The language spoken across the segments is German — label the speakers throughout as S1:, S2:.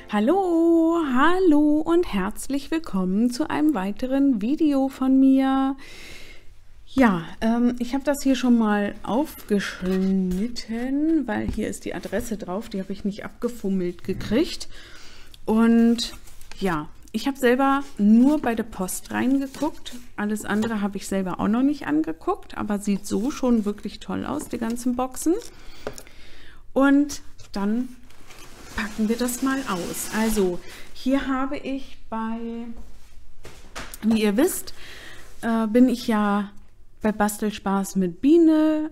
S1: Hallo, hallo und herzlich willkommen zu einem weiteren Video von mir. Ja, ich habe das hier schon mal aufgeschnitten, weil hier ist die Adresse drauf, die habe ich nicht abgefummelt gekriegt. Und ja, ich habe selber nur bei der Post reingeguckt. Alles andere habe ich selber auch noch nicht angeguckt, aber sieht so schon wirklich toll aus, die ganzen Boxen. Und dann packen wir das mal aus. Also hier habe ich wie ihr wisst, bin ich ja bei Bastelspaß mit Biene.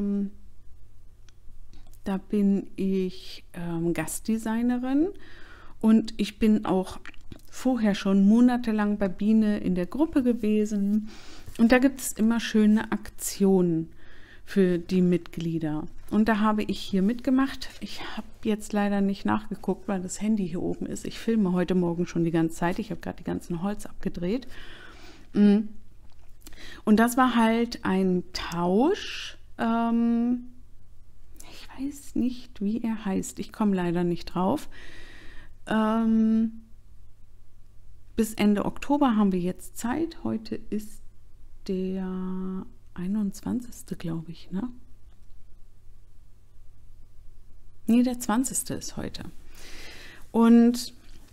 S1: Da bin ich Gastdesignerin und ich bin auch vorher schon monatelang bei Biene in der Gruppe gewesen. Und da gibt es immer schöne Aktionen für die Mitglieder. Und da habe ich hier mitgemacht. Ich habe jetzt leider nicht nachgeguckt, weil das Handy hier oben ist. Ich filme heute Morgen schon die ganze Zeit. Ich habe gerade die ganzen Holz abgedreht. Und das war halt ein Tausch. Ich weiß nicht, wie er heißt. Ich komme leider nicht drauf. Bis Ende Oktober haben wir jetzt Zeit. Heute ist der 21. glaube ich, ne? Nee, der 20. ist heute. Und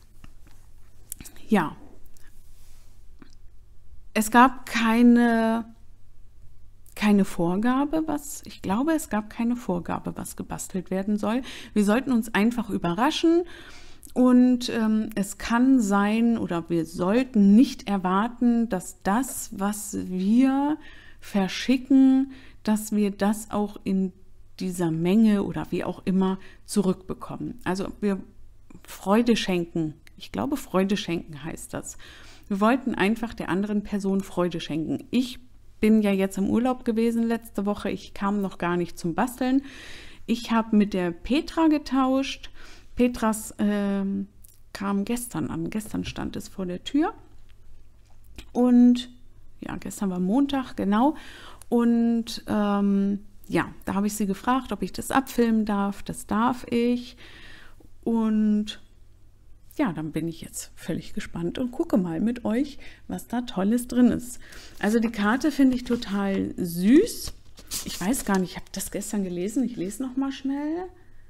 S1: ja, es gab keine Vorgabe, ich glaube, es gab keine Vorgabe, was gebastelt werden soll. Wir sollten uns einfach überraschen und es kann sein oder wir sollten nicht erwarten, dass das, was wir verschicken, dass wir das auch in dieser Menge oder wie auch immer zurückbekommen. Also wir Freude schenken. Ich glaube, Freude schenken heißt das. Wir wollten einfach der anderen Person Freude schenken. Ich bin ja jetzt im Urlaub gewesen letzte Woche. Ich kam noch gar nicht zum Basteln. Ich habe mit der Petra getauscht. Petras kam gestern an. Gestern stand es vor der Tür. Und ja, gestern war Montag, genau. Und ja, da habe ich sie gefragt, ob ich das abfilmen darf. Das darf ich. Und ja, dann bin ich jetzt völlig gespannt und gucke mal mit euch, was da Tolles drin ist. Also die Karte finde ich total süß. Ich weiß gar nicht, ich habe das gestern gelesen. Ich lese noch mal schnell.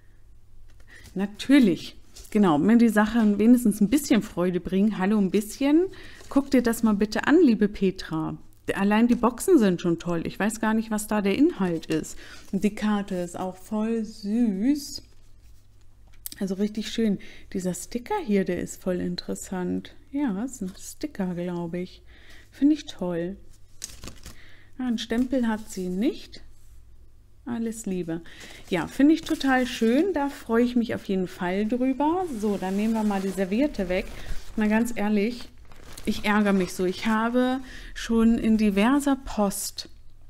S1: Natürlich, genau, wenn die Sachen wenigstens ein bisschen Freude bringen. Hallo, ein bisschen. Guck dir das mal bitte an, liebe Petra. Allein die Boxen sind schon toll. Ich weiß gar nicht, was da der Inhalt ist. Und die Karte ist auch voll süß. Also richtig schön. Dieser Sticker hier, der ist voll interessant. Ja, das ist ein Sticker, glaube ich. Finde ich toll. Ja, einen Stempel hat sie nicht. Alles Liebe. Ja, finde ich total schön. Da freue ich mich auf jeden Fall drüber. So, dann nehmen wir mal die Serviette weg. Mal ganz ehrlich, ich ärgere mich so. Ich habe schon in diverser Post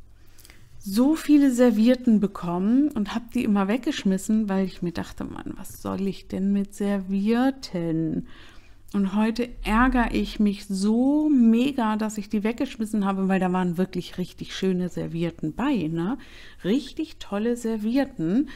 S1: so viele Servietten bekommen und habe die immer weggeschmissen, weil ich mir dachte, Mann, was soll ich denn mit Servietten? Und heute ärgere ich mich so mega, dass ich die weggeschmissen habe, weil da waren wirklich richtig schöne Servietten bei, ne? Richtig tolle Servietten.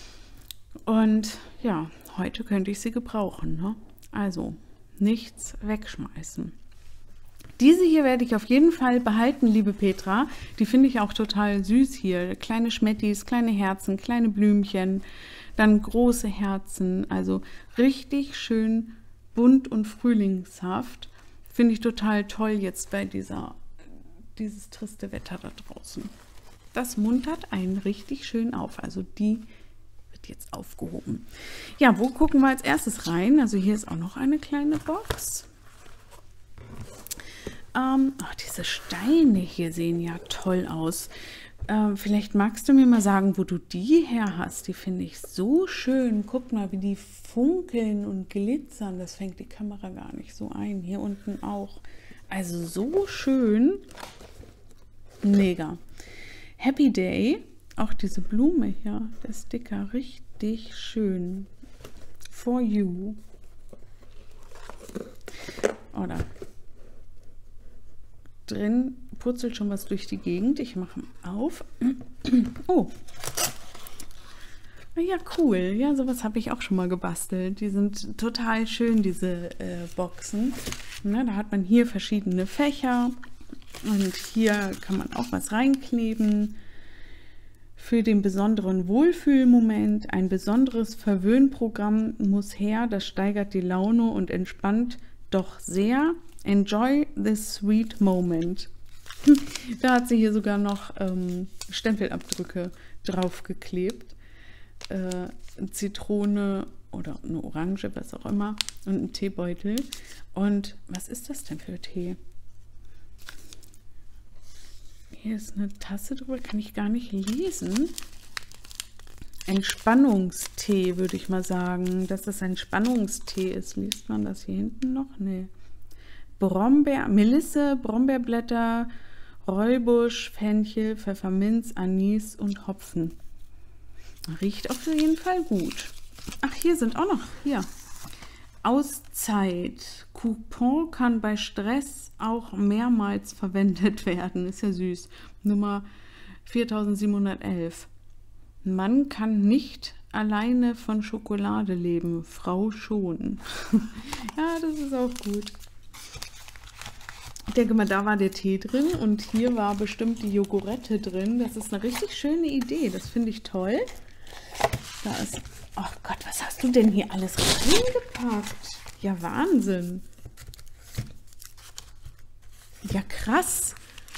S1: Und ja, heute könnte ich sie gebrauchen, ne? Also nichts wegschmeißen. Diese hier werde ich auf jeden Fall behalten, liebe Petra. Die finde ich auch total süß hier. Kleine Schmettis, kleine Herzen, kleine Blümchen, dann große Herzen. Also richtig schön bunt und frühlingshaft. Finde ich total toll jetzt bei dieses triste Wetter da draußen. Das muntert einen richtig schön auf. Also die wird jetzt aufgehoben. Ja, wo gucken wir als erstes rein? Also hier ist auch noch eine kleine Box. Diese Steine hier sehen ja toll aus. Vielleicht magst du mir mal sagen, wo du die her hast. Die finde ich so schön. Guck mal, wie die funkeln und glitzern. Das fängt die Kamera gar nicht so ein. Hier unten auch. Also so schön. Mega. Happy Day. Auch diese Blume hier, der Sticker, richtig schön. For you. Oder drin purzelt schon was durch die Gegend. Ich mache auf. Oh. Ja, cool. Ja, sowas habe ich auch schon mal gebastelt. Die sind total schön, diese Boxen. Ne, da hat man hier verschiedene Fächer und hier kann man auch was reinkleben. Für den besonderen Wohlfühlmoment, ein besonderes Verwöhnprogramm muss her, das steigert die Laune und entspannt doch sehr. Enjoy this sweet moment. Da hat sie hier sogar noch Stempelabdrücke draufgeklebt. Zitrone oder eine Orange, was auch immer, und ein Teebeutel. Und was ist das denn für Tee? Hier ist eine Tasse drüber, kann ich gar nicht lesen. Entspannungstee, würde ich mal sagen, dass das ein Entspannungstee ist. Liest man das hier hinten noch? Nee. Melisse, Brombeerblätter, Rollbusch, Fenchel, Pfefferminz, Anis und Hopfen. Riecht auf jeden Fall gut. Ach, hier sind auch noch, hier. Auszeit. Coupon kann bei Stress auch mehrmals verwendet werden. Ist ja süß. Nummer 4711. Mann kann nicht alleine von Schokolade leben. Frau schon. Ja, das ist auch gut. Ich denke mal, da war der Tee drin und hier war bestimmt die Jogurette drin. Das ist eine richtig schöne Idee. Das finde ich toll. Da ist... Oh Gott, was hast du denn hier alles reingepackt? Ja, Wahnsinn. Ja, krass.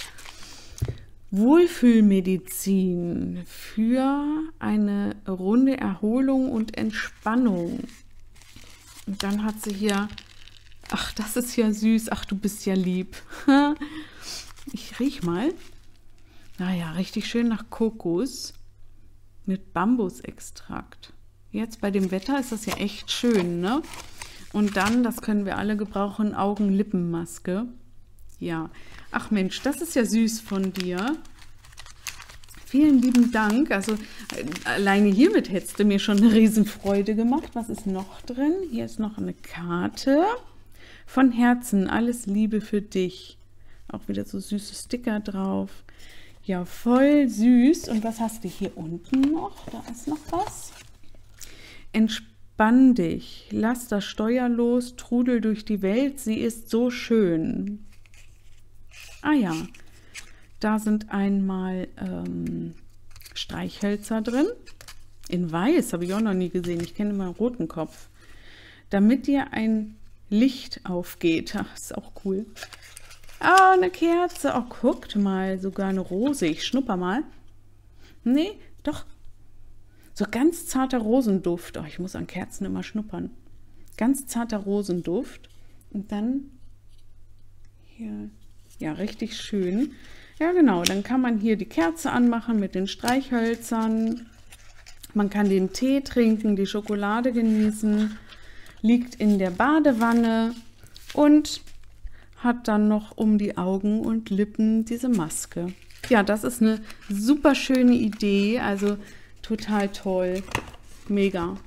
S1: Wohlfühlmedizin für eine runde Erholung und Entspannung. Und dann hat sie hier... Ach, das ist ja süß. Ach, du bist ja lieb. Ich riech mal. Naja, richtig schön nach Kokos mit Bambusextrakt. Jetzt bei dem Wetter ist das ja echt schön, ne? Und dann, das können wir alle gebrauchen, Augen-Lippen-Maske. Ja. Ach Mensch, das ist ja süß von dir. Vielen lieben Dank. Also alleine hiermit hättest du mir schon eine Riesenfreude gemacht. Was ist noch drin? Hier ist noch eine Karte. Von Herzen, alles Liebe für dich. Auch wieder so süße Sticker drauf. Ja, voll süß. Und was hast du hier unten noch? Da ist noch was. Entspann dich, lass das Steuer los, trudel durch die Welt, sie ist so schön. Ah ja, da sind einmal Streichhölzer drin. In weiß, habe ich auch noch nie gesehen. Ich kenne immer einen roten Kopf. Damit dir ein Licht aufgeht. Ach, ist auch cool. Ah, eine Kerze. Oh, guckt mal, sogar eine Rose. Ich schnupper mal. Nee, doch. So ganz zarter Rosenduft. Oh, ich muss an Kerzen immer schnuppern. Ganz zarter Rosenduft. Und dann hier, ja, richtig schön. Ja, genau. Dann kann man hier die Kerze anmachen mit den Streichhölzern. Man kann den Tee trinken, die Schokolade genießen. Liegt in der Badewanne und hat dann noch um die Augen und Lippen diese Maske. Ja, das ist eine super schöne Idee. Also total toll. Mega.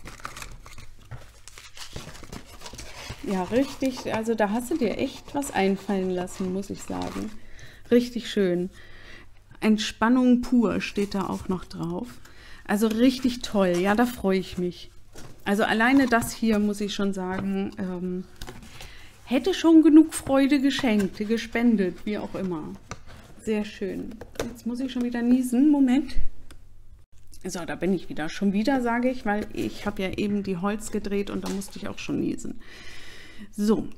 S1: Ja, richtig. Also da hast du dir echt was einfallen lassen, muss ich sagen. Richtig schön. Entspannung pur steht da auch noch drauf. Also richtig toll. Ja, da freue ich mich. Also alleine das hier, muss ich schon sagen, hätte schon genug Freude geschenkt, gespendet, wie auch immer. Sehr schön. Jetzt muss ich schon wieder niesen. Moment. So, da bin ich wieder. Schon wieder, sage ich, weil ich habe ja eben die Holz gedreht und da musste ich auch schon niesen. So.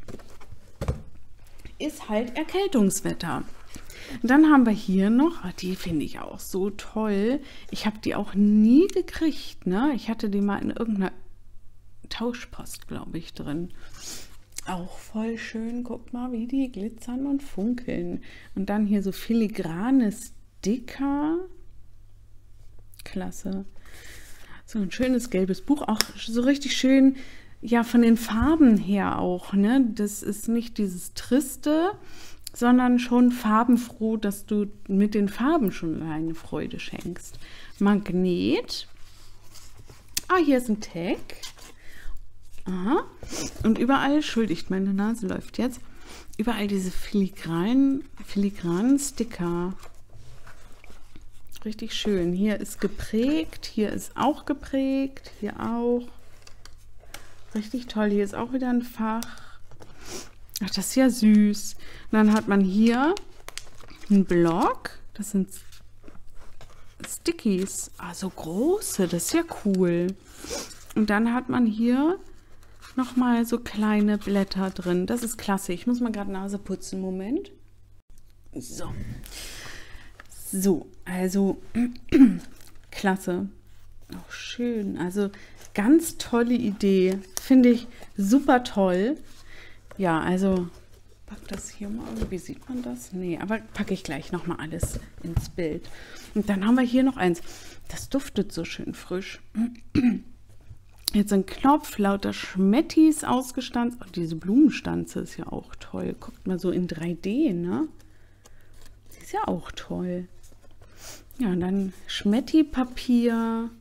S1: Ist halt Erkältungswetter. Dann haben wir hier noch, die finde ich auch so toll. Ich habe die auch nie gekriegt, ne? Ich hatte die mal in irgendeiner Tauschpost, glaube ich, drin. Auch voll schön. Guckt mal, wie die glitzern und funkeln. Und dann hier so filigrane Sticker. Klasse. So ein schönes gelbes Buch. Auch so richtig schön, ja, von den Farben her auch, ne? Das ist nicht dieses Triste, sondern schon farbenfroh, dass du mit den Farben schon eine Freude schenkst. Magnet. Ah, hier ist ein Tag. Aha. Und überall, entschuldigt, meine Nase läuft jetzt, überall diese filigranen Sticker. Richtig schön. Hier ist geprägt, hier ist auch geprägt, hier auch. Richtig toll. Hier ist auch wieder ein Fach. Ach, das ist ja süß. Und dann hat man hier einen Block. Das sind Stickies. Ah, so große. Das ist ja cool. Und dann hat man hier nochmal so kleine Blätter drin. Das ist klasse. Ich muss mal gerade Nase putzen. Moment. So. So, also klasse. Auch schön. Also ganz tolle Idee. Finde ich super toll. Ja, also pack das hier mal. Wie sieht man das? Nee, aber packe ich gleich nochmal alles ins Bild. Und dann haben wir hier noch eins. Das duftet so schön frisch. Jetzt ein Knopf, lauter Schmettis ausgestanzt. Oh, diese Blumenstanze ist ja auch toll. Guckt mal so in 3D, ne? Die ist ja auch toll. Ja, und dann Schmetti-Papier.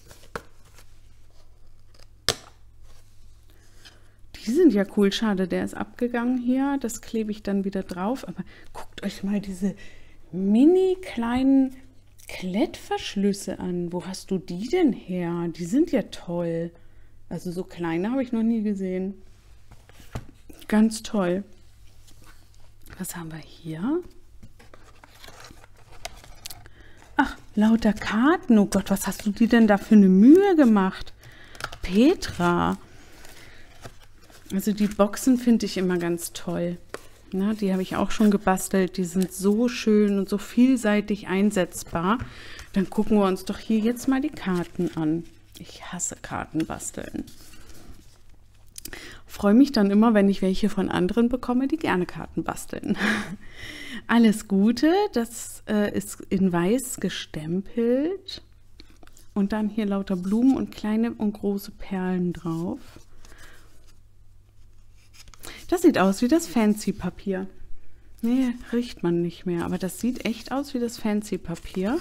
S1: Die sind ja cool. Schade, der ist abgegangen hier. Das klebe ich dann wieder drauf. Aber guckt euch mal diese mini kleinen Klettverschlüsse an. Wo hast du die denn her? Die sind ja toll. Also so kleine habe ich noch nie gesehen. Ganz toll. Was haben wir hier? Ach, lauter Karten. Oh Gott, was hast du dir denn da für eine Mühe gemacht? Petra. Also die Boxen finde ich immer ganz toll. Na, die habe ich auch schon gebastelt. Die sind so schön und so vielseitig einsetzbar. Dann gucken wir uns doch hier jetzt mal die Karten an. Ich hasse Karten basteln. Freue mich dann immer, wenn ich welche von anderen bekomme, die gerne Karten basteln. Alles Gute, das ist in weiß gestempelt. Und dann hier lauter Blumen und kleine und große Perlen drauf. Das sieht aus wie das Fancy-Papier. Nee, riecht man nicht mehr, aber das sieht echt aus wie das Fancy-Papier.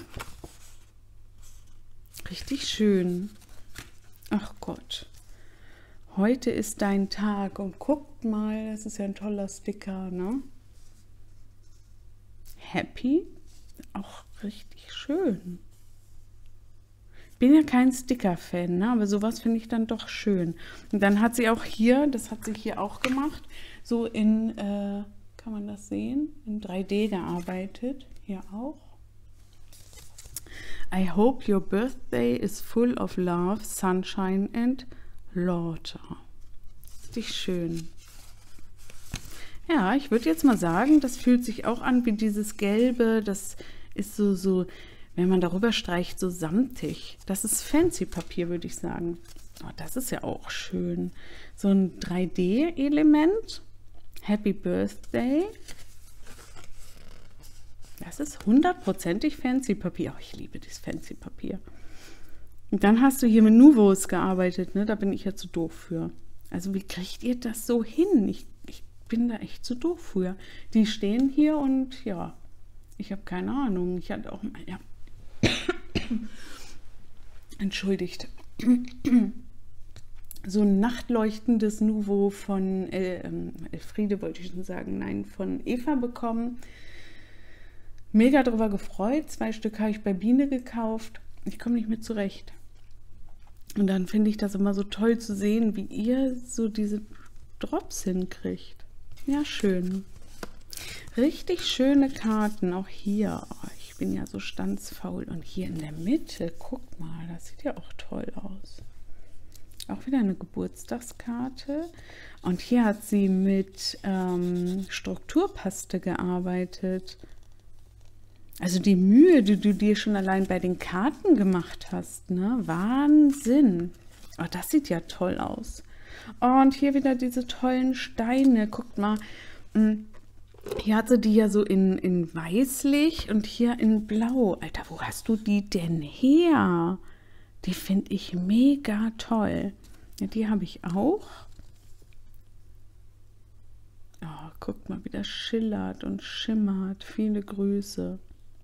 S1: Richtig schön. Ach Gott. Heute ist dein Tag und guckt mal, das ist ja ein toller Sticker, ne? Happy, auch richtig schön. Bin ja kein Sticker-Fan, ne? Aber sowas finde ich dann doch schön. Und dann hat sie auch hier, das hat sie hier auch gemacht, so in, kann man das sehen, in 3D gearbeitet, hier auch. I hope your birthday is full of love, sunshine and laughter. Richtig schön. Ja, ich würde jetzt mal sagen, das fühlt sich auch an wie dieses Gelbe. Das ist so, wenn man darüber streicht, so samtig. Das ist Fancy-Papier, würde ich sagen. Oh, das ist ja auch schön. So ein 3D-Element. Happy Birthday. Das ist 100%ig Fancy-Papier. Oh, ich liebe das Fancy-Papier. Und dann hast du hier mit Nuvos gearbeitet, ne? Da bin ich ja zu doof für. Also wie kriegt ihr das so hin? Ich bin da echt zu doof für. Die stehen hier und ja, ich habe keine Ahnung. Ich hatte auch mal, ja. Entschuldigt. So ein nachtleuchtendes Nuvo von Elfriede, wollte ich schon sagen, nein, von Eva bekommen. Mega drüber gefreut. 2 Stück habe ich bei Biene gekauft. Ich komme nicht mit zurecht. Und dann finde ich das immer so toll zu sehen, wie ihr so diese Drops hinkriegt. Ja, schön. Richtig schöne Karten, auch hier. Oh, ich bin ja so standsfaul. Und hier in der Mitte, guck mal, das sieht ja auch toll aus. Auch wieder eine Geburtstagskarte. Und hier hat sie mit Strukturpaste gearbeitet. Also die Mühe, die du dir schon allein bei den Karten gemacht hast, ne? Wahnsinn. Oh, das sieht ja toll aus. Und hier wieder diese tollen Steine. Guckt mal, hier hat sie die ja so in weißlich und hier in blau. Alter, wo hast du die denn her? Die finde ich mega toll. Ja, die habe ich auch. Oh, guckt mal, wie das schillert und schimmert. Viele Grüße.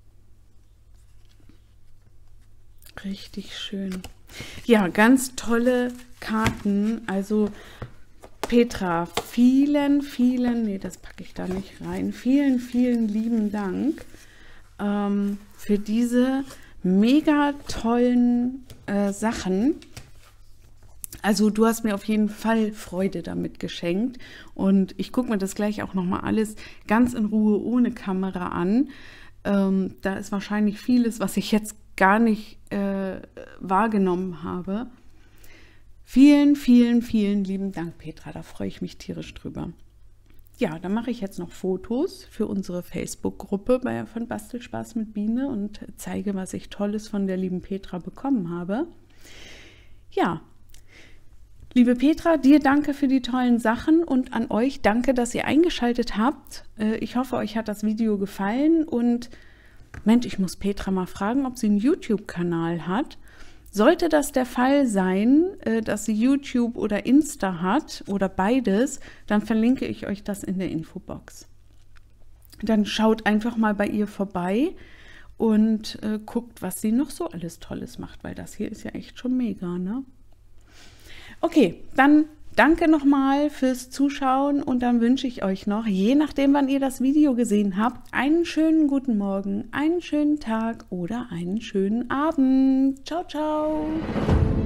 S1: Richtig schön. Ja, ganz tolle Karten. Also Petra, vielen, nee, das packe ich da nicht rein. Vielen lieben Dank für diese mega tollen Sachen. Also du hast mir auf jeden Fall Freude damit geschenkt und ich gucke mir das gleich auch nochmal alles ganz in Ruhe ohne Kamera an. Da ist wahrscheinlich vieles, was ich jetzt gar nicht wahrgenommen habe. Vielen, vielen, vielen lieben Dank, Petra. Da freue ich mich tierisch drüber. Ja, dann mache ich jetzt noch Fotos für unsere Facebook-Gruppe von Bastelspaß mit Biene und zeige, was ich Tolles von der lieben Petra bekommen habe. Ja, liebe Petra, dir danke für die tollen Sachen und an euch danke, dass ihr eingeschaltet habt. Ich hoffe, euch hat das Video gefallen und Mensch, ich muss Petra mal fragen, ob sie einen YouTube-Kanal hat. Sollte das der Fall sein, dass sie YouTube oder Insta hat oder beides, dann verlinke ich euch das in der Infobox. Dann schaut einfach mal bei ihr vorbei und guckt, was sie noch so alles Tolles macht, weil das hier ist ja echt schon mega, ne? Okay, dann danke nochmal fürs Zuschauen und dann wünsche ich euch noch, je nachdem, wann ihr das Video gesehen habt, einen schönen guten Morgen, einen schönen Tag oder einen schönen Abend. Ciao, ciao!